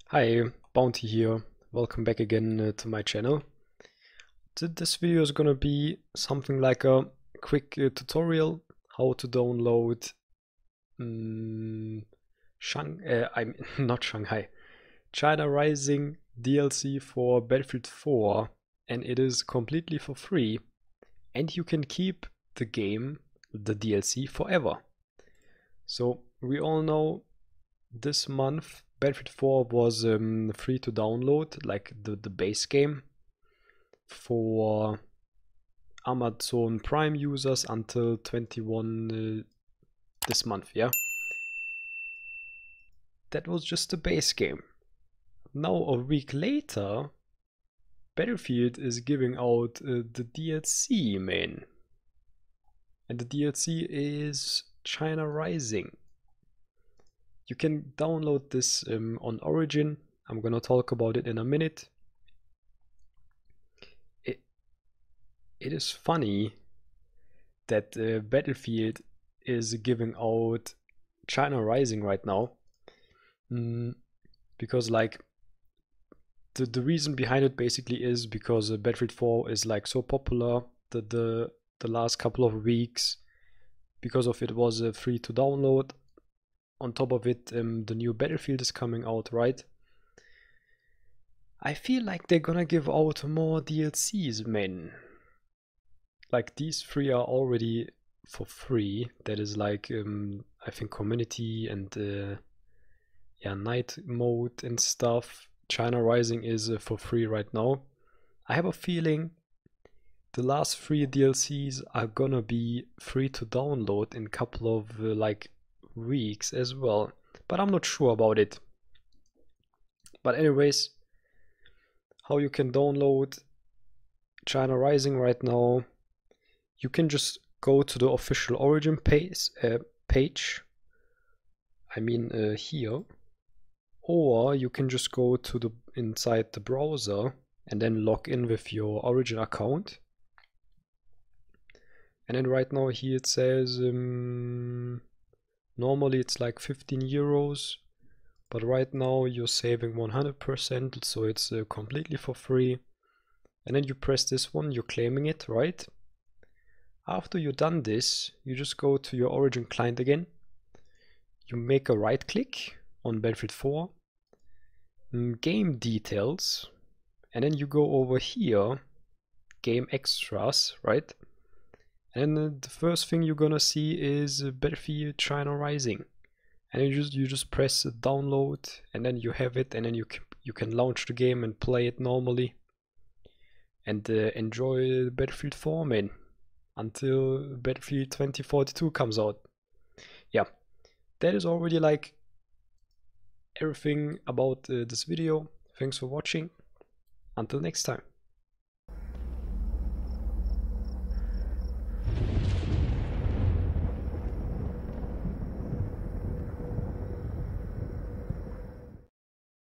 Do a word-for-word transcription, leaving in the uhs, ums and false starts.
Hi, Bounty here. Welcome back again uh, to my channel. Th this video is gonna be something like a quick uh, tutorial how to download um, Shang uh, I'm not Shanghai, China Rising D L C for Battlefield four, and it is completely for free, and you can keep the game, the D L C, forever. So we all know this month Battlefield four was um, free to download, like the, the base game, for Amazon Prime users until twenty-one uh, this month, yeah? That was just the base game. Now a week later, Battlefield is giving out uh, the D L C, man. And the D L C is China Rising. You can download this um, on Origin. I'm gonna talk about it in a minute. It, it is funny that uh, Battlefield is giving out China Rising right now. Mm, because like the, the reason behind it basically is because uh, Battlefield four is like so popular that the the last couple of weeks, because of it was uh, free to download. On top of it, um, the new Battlefield is coming out, right? I feel like they're gonna give out more D L Cs, man. Like these three are already for free. That is like um, I think community and uh, yeah, night mode and stuff. China Rising is uh, for free right now. I have a feeling the last three D L Cs are gonna be free to download in a couple of uh, like weeks as well, but I'm not sure about it. But anyways, how you can download China Rising right now, you can just go to the official Origin page, uh, page. I mean uh, here, or you can just go to the inside the browser and then log in with your Origin account. And then right now here it says um, normally it's like fifteen euros, but right now you're saving one hundred percent, so it's uh, completely for free. And then you press this one, you're claiming it, right? After you've done this, you just go to your Origin client again. You make a right click on Battlefield four, game details, and then you go over here, game extras, right? And then the first thing you're gonna see is Battlefield China Rising, and you just you just press download, and then you have it, and then you can, you can launch the game and play it normally, and uh, enjoy Battlefield four, man, until Battlefield twenty forty-two comes out. Yeah, that is already like everything about uh, this video. Thanks for watching. Until next time.